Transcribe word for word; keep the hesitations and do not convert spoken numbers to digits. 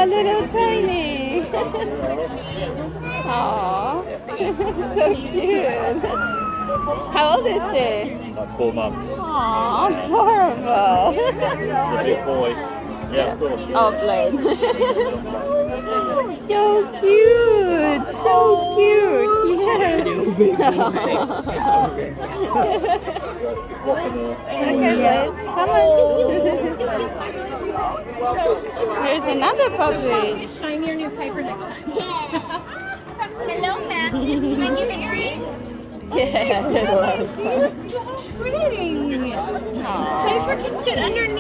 a little tiny. Aww. So cute. How old is she? Like four months. Aww, adorable. Big boy. Yeah, of course. Oh, Blade. So cute. So cute. Yes. Okay, Blade. Come on. Here's another puppy. Shine your new paper next time. Hello, Matthew. Can I give you earrings? Yeah, it was. You're so pretty. Paper can sit underneath.